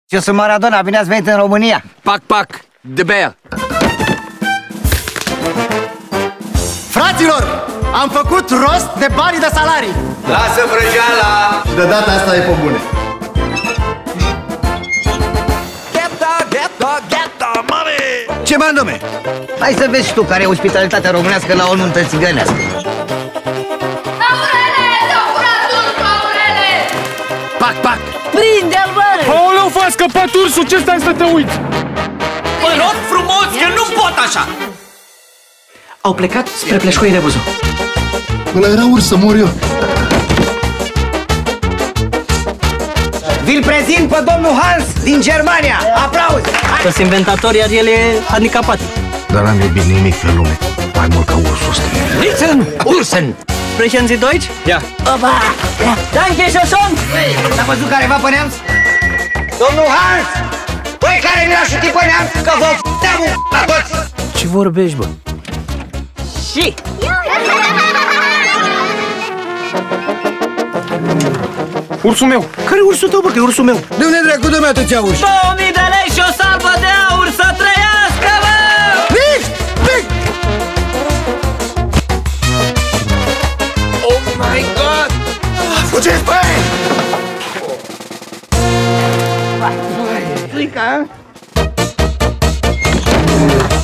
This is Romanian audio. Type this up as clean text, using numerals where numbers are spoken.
Eu sunt Maradona, bine ați venit în România. Pac, pac, de bear. Fraților, am făcut rost de banii de salarii. Lasă vrăjeala! De data asta e pe bune. Ce bani, domne? Hai să vezi și tu care e ospitalitatea românească la o nuntă țigănească. Pac, pac! Prinde-l, bă! Aoleu, v-a scăpat ursul, ce stai să te uiți? Bă, rog frumos, că nu pot așa! Au plecat spre Pleșcoi Rebuzu. Ăla era urs, să mor eu. Vi-l prezint pe domnul Hans din Germania. Aplauzi! Sunt inventator, iar el e handicapat. Dar n-am iubit nimic pe lume, mai mult ca ursul ăsta. Listen, Ursen! Sprechen Sie Deutsch? Ia! Opa! Danke, Șoșon! S-a văzut careva pe neamț? Domnul Hans! Băi, care mi-a șutit pe neamț? Că vă f***am la toți! Ce vorbești, bă? Și... Ursul meu. Care ursul tău, bă, că e ursul meu? De unde dracu dă-mi atâția urși? 2000 de lei și o salvă de aur, să trăiască, bă! Oh my God! Fugiți, băi! Frica,